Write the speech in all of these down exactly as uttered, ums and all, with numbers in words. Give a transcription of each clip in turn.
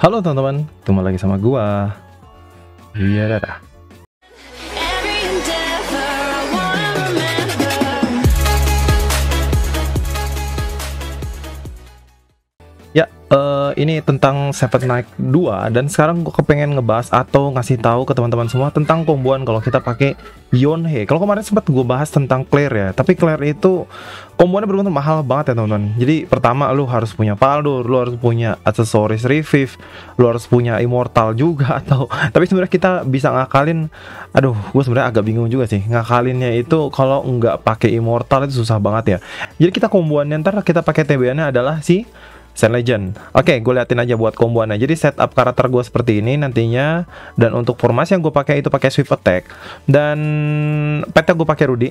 Halo teman-teman, ketemu lagi sama gua. Iya, dadah. Ya, uh, ini tentang Seven Knights dua dan sekarang gue kepengen ngebahas atau ngasih tahu ke teman-teman semua tentang komboan kalau kita pakai Yonhe. Kalau kemarin sempat gue bahas tentang Claire ya, tapi Claire itu komboannya benar-benar mahal banget ya teman-teman. Jadi pertama lu harus punya Paldur, lu harus punya aksesoris Revive, lu harus punya Immortal juga atau tapi sebenarnya kita bisa ngakalin. Aduh, gue sebenarnya agak bingung juga sih ngakalinnya itu kalau nggak pakai Immortal itu susah banget ya. Jadi kita komboannya ntar kita pakai T B-nya adalah si Sand Legend. Oke, gue liatin aja buat komboannya. Jadi setup karakter gue seperti ini nantinya. Dan untuk formasi yang gue pakai itu pakai Swift Attack. Dan petnya gue pakai Rudy.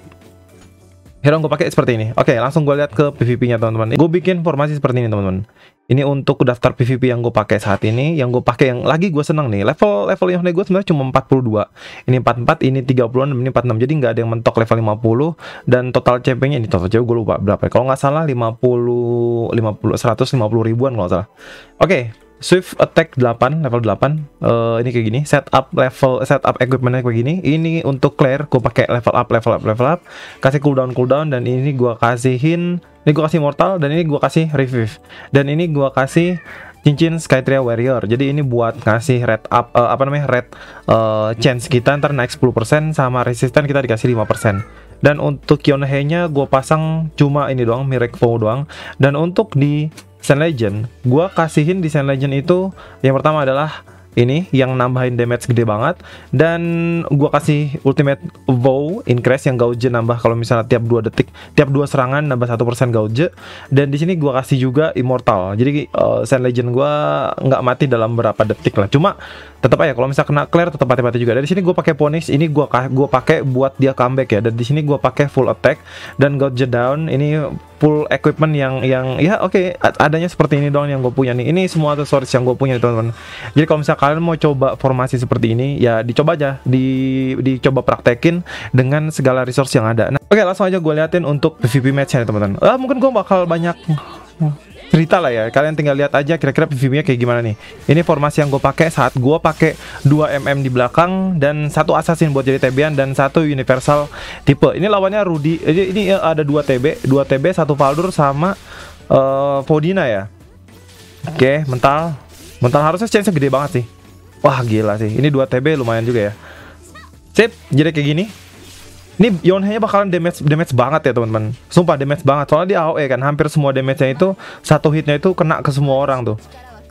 Hero gue pakai seperti ini. Oke, langsung gue lihat ke P V P-nya teman-teman. Gue bikin formasi seperti ini teman-teman. Ini untuk daftar P V P yang gue pakai saat ini. Yang gue pakai yang lagi gue seneng nih. Level level yang gue sebenarnya cuma empat puluh dua. Ini empat puluh empat, ini tiga puluh enam, ini empat puluh enam. Jadi nggak ada yang mentok level lima puluh. Dan total C P-nya ini total C P gue lupa berapa. Kalau nggak salah lima puluh, lima puluh, seratus lima puluh ribuan kalau nggak salah. Oke. Swift Attack delapan, level delapan. Uh, ini kayak gini, setup level setup equipmentnya kayak gini. Ini untuk Claire, gue pakai level up, level up, level up. Kasih cooldown, cooldown dan ini gue kasihin, ini gue kasih Mortal dan ini gue kasih Revive. Dan ini gue kasih cincin Skytria Warrior. Jadi ini buat ngasih red up uh, apa namanya? red uh, chance kita ntar naik sepuluh persen sama resisten kita dikasih lima persen. Dan untuk Yonhe-nya gue pasang cuma ini doang, Miracle Vow doang. Dan untuk di Sand Legend, gue kasihin di Sand Legend itu yang pertama adalah ini yang nambahin damage gede banget, dan gue kasih Ultimate Vow Increase yang gauge nambah kalau misalnya tiap dua detik, tiap dua serangan nambah satu persen gauge. Dan di sini gue kasih juga Immortal. Jadi uh, Sand Legend gue nggak mati dalam berapa detik lah. Cuma tetap aja kalau misalnya kena Claire tetap mati-mati juga. Dari sini gue pakai Phoenix, ini gue gue pakai buat dia comeback ya. Dan di sini gue pakai full attack dan gauge down. Ini full equipment yang yang ya oke okay, adanya seperti ini doang yang gue punya nih. Ini semua aksesoris yang gue punya teman-teman. Jadi kalau misalnya kalian mau coba formasi seperti ini ya dicoba aja, di dicoba praktekin dengan segala resource yang ada. Nah, oke okay, langsung aja gue liatin untuk P V P match-nya teman-teman. Ah, mungkin gue bakal banyak cerita lah ya, kalian tinggal lihat aja kira-kira P V P-nya kayak gimana nih. Ini formasi yang gue pakai saat gue pakai dua M M di belakang dan satu assassin buat jadi T B-an dan satu universal tipe. Ini lawannya Rudy. Ini, ini ada dua T B, dua T B, satu Paldur sama uh, Vodina ya. Oke, okay, mental. Mental harusnya chance-nya gede banget sih. Wah, gila sih. Ini dua T B lumayan juga ya. Sip, jadi kayak gini. Ini Yonhe-nya bakalan damage damage banget ya teman-teman. Sumpah damage banget. Soalnya di A O E kan hampir semua damage-nya itu satu hitnya itu kena ke semua orang tuh.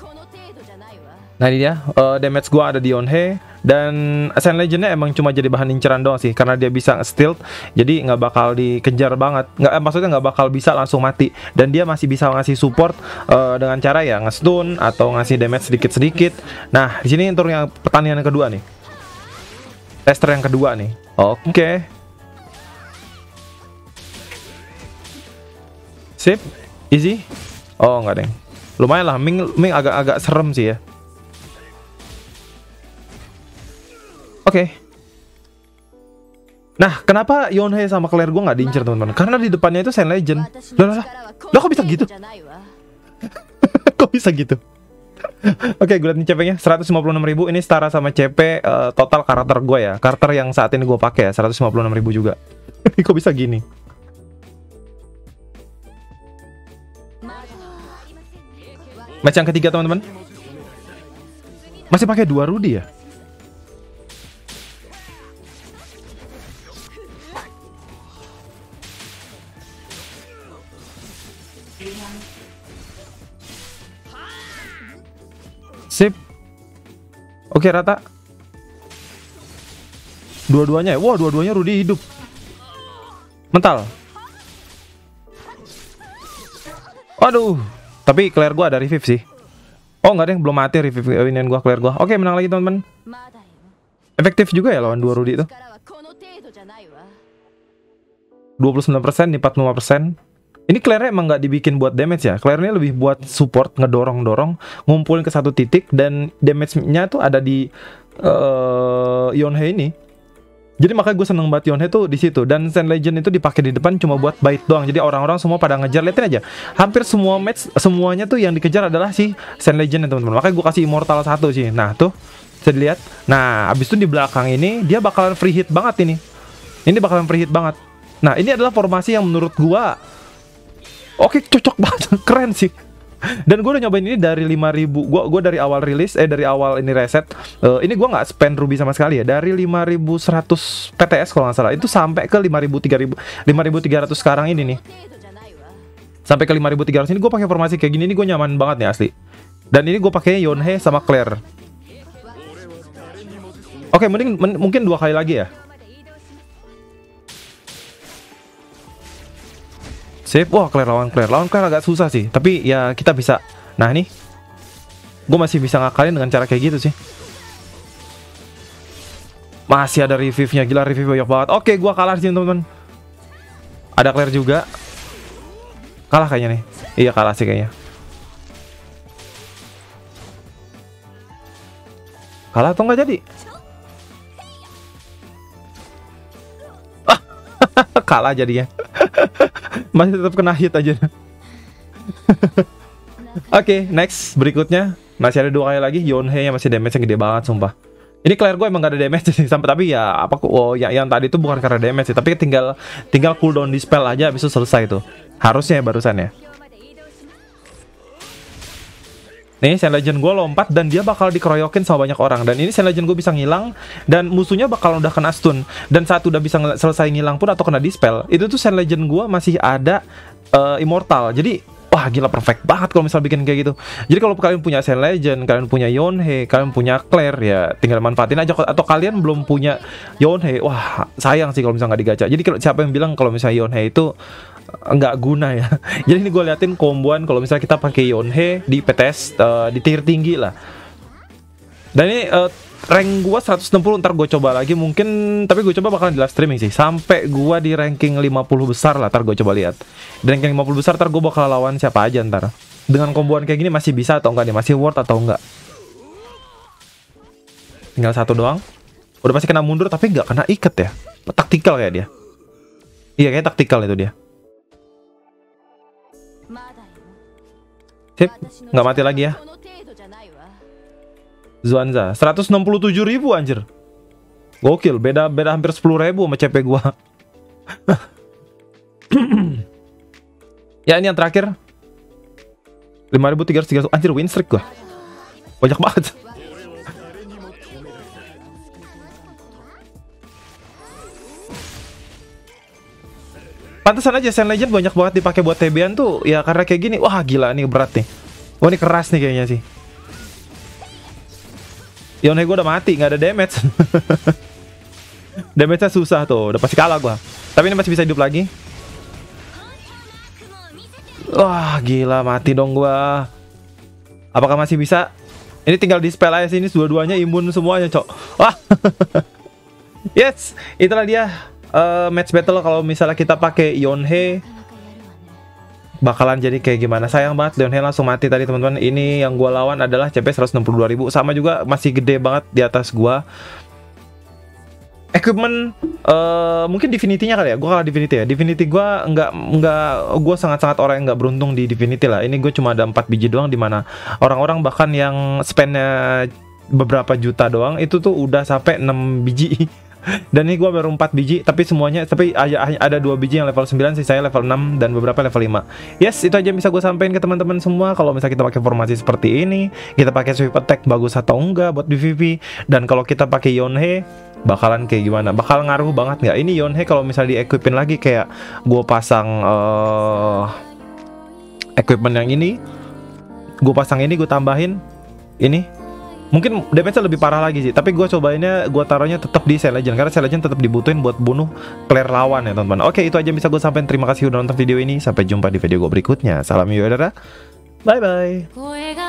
Nah ini dia uh, damage gua ada di Yonhe. Dan Sand Legend-nya emang cuma jadi bahan inceran doang sih, karena dia bisa stealth. Jadi nggak bakal dikejar banget. Nggak, eh, maksudnya nggak bakal bisa langsung mati. Dan dia masih bisa ngasih support uh, dengan cara ya nge-stun atau ngasih damage sedikit-sedikit. Nah di sini untuk yang pertandingan kedua nih. Tester yang kedua nih. Oke. Okay. Sip, easy. Oh enggak deng. Lumayan lah, Ming, Ming agak-agak serem sih ya. Oke. Okay. Nah, kenapa Yonhe sama Claire gue nggak diincer teman-teman? Karena di depannya itu Sand Legend. Loh, loh, loh. Loh kok bisa gitu? Kok bisa gitu? Oke, okay, gue liat nih C P-nya seratus lima puluh enam ribu. Ini setara sama C P uh, total karakter gue ya. Karakter yang saat ini gue pakai ya, seratus lima puluh enam ribu juga. Kok bisa gini? Match yang ketiga teman-teman. Masih pakai dua Rudy ya? Sip. Oke, rata. Dua-duanya ya? Wah, dua-duanya Rudy hidup. Mental. Waduh. Tapi Claire gua ada revive sih. Oh enggak deh, belum mati revive winian gua, Claire gua. Oke, menang lagi teman-teman. Efektif juga ya lawan dua Rudy itu. dua puluh sembilan persen di empat puluh lima persen. Ini Claire emang nggak dibikin buat damage ya. Claire ini lebih buat support, ngedorong-dorong, ngumpulin ke satu titik dan damage-nya tuh ada di uh, Yonhe ini. Jadi makanya gue seneng banget Yonhe tuh di situ. Dan Sand Legend itu dipakai di depan cuma buat bait doang. Jadi orang-orang semua pada ngejar. Liatin aja, hampir semua match semuanya tuh yang dikejar adalah si Sand Legend ya teman-teman. Makanya gue kasih Immortal satu sih. Nah tuh bisa dilihat. Nah abis itu di belakang ini dia bakalan free hit banget ini. Ini bakalan free hit banget. Nah ini adalah formasi yang menurut gue oke, cocok banget, keren sih. Dan gue udah nyobain ini dari lima ribu. Gue gue dari awal rilis, eh dari awal ini reset. Uh, ini gue nggak spend ruby sama sekali ya. Dari lima ribu seratus P T S kalau nggak salah, itu sampai ke lima ribu tiga ribu, lima ribu tiga ratus sekarang ini nih. Sampai ke lima ribu tiga ratus ini gue pakai formasi kayak gini. Ini gue nyaman banget nih asli. Dan ini gue pakai Yonhe sama Claire. Oke, mending men mungkin dua kali lagi ya. Save, wah Claire lawan Claire, lawan Claire agak susah sih, tapi ya kita bisa. Nah ini, gue masih bisa ngakalin dengan cara kayak gitu sih. Masih ada revive-nya, gila revive banyak banget. Oke, gue kalah sih teman-teman. Ada Claire juga. Kalah kayaknya nih. Iya kalah sih kayaknya. Kalah atau nggak jadi? Ah, kalah jadinya. Masih tetap kena hit aja. Oke, okay, next berikutnya masih ada dua kali lagi. Yonhe yang masih damage yang gede banget sumpah. Ini Claire gue emang gak ada damage sih sampai, tapi ya apa oh ya yang tadi itu bukan karena damage sih, tapi tinggal tinggal cooldown dispel aja habis itu selesai tuh. Harusnya ya barusan ya. Nih Sand Legend gue lompat dan dia bakal dikeroyokin sama banyak orang. Dan ini Sand Legend gue bisa ngilang dan musuhnya bakal udah kena stun. Dan saat udah bisa selesai ngilang pun atau kena dispel, itu tuh Sand Legend gue masih ada uh, Immortal. Jadi wah gila perfect banget kalau misal bikin kayak gitu. Jadi kalau kalian punya Sand Legend, kalian punya Yonhe, kalian punya Claire, ya tinggal manfaatin aja. Atau kalian belum punya Yonhe, wah sayang sih kalau misalnya nggak digacha. Jadi kalau siapa yang bilang kalau misalnya Yonhe itu nggak guna ya. Jadi ini gue liatin komboan kalau misalnya kita pakai Yonhe di P T S uh, di tier tinggi lah. Dan ini uh, rank gue seratus enam puluh, ntar gue coba lagi mungkin, tapi gue coba bakalan di live streaming sih sampai gue di ranking lima puluh besar lah. Ntar gue coba lihat di ranking lima puluh besar, ntar gue bakal lawan siapa aja ntar. Dengan komboan kayak gini masih bisa atau enggak nih, masih worth atau enggak. Tinggal satu doang. Udah pasti kena mundur tapi nggak kena ikat ya. Taktikal kayak dia. Iya kayak taktikal itu dia. Sip, nggak mati lagi ya. Zuanza, seratus enam puluh tujuh ribu anjir. Gokil, beda beda hampir sepuluh ribu sama C P gua. Ya ini yang terakhir. lima ribu tiga ratus tiga puluh anjir, win streak gua. Banyak banget. Pantesan aja Sand Legend banyak banget dipakai buat T B-an tuh ya, karena kayak gini. Wah gila nih berat nih. Wah ini keras nih kayaknya sih. Yonhe gue udah mati, nggak ada damage. Damage-nya susah tuh, udah pasti kalah gua. Tapi ini masih bisa hidup lagi. Wah gila, mati dong gua. Apakah masih bisa? Ini tinggal dispel aja sih, ini dua-duanya imun semuanya cok. Wah. Yes, itulah dia. Uh, match battle kalau misalnya kita pakai Yonhe bakalan jadi kayak gimana. Sayang banget Yonhe langsung mati tadi teman-teman. Ini yang gua lawan adalah C P seratus enam puluh dua ribu, sama juga masih gede banget di atas gua. Equipment uh, mungkin Divinity-nya kali ya. Gua kalah Divinity ya. Divinity gua nggak nggak gua sangat-sangat orang yang nggak beruntung di Divinity lah. Ini gue cuma ada empat biji doang, dimana orang-orang bahkan yang spendnya beberapa juta doang itu tuh udah sampai enam biji. Dan ini gue baru empat biji, tapi semuanya, tapi ada dua biji yang level sembilan, sih saya level enam dan beberapa level lima. Yes, itu aja yang bisa gue sampaikan ke teman-teman semua. Kalau misalnya kita pakai formasi seperti ini, kita pakai sweep attack bagus atau enggak buat B V P, dan kalau kita pakai Yonhe bakalan kayak gimana, bakal ngaruh banget nggak? Ini Yonhe kalau misalnya di-equipin lagi kayak gue pasang uh, equipment yang ini, gue pasang ini, gue tambahin ini, mungkin damage-nya lebih parah lagi sih. Tapi gue cobainnya, gue taruhnya tetap di Sand Legend, karena Sand Legend tetap dibutuhin buat bunuh Claire lawan ya teman-teman. Oke, itu aja yang bisa gue sampaikan. Terima kasih udah nonton video ini. Sampai jumpa di video gue berikutnya. Salam Yodara. Bye bye.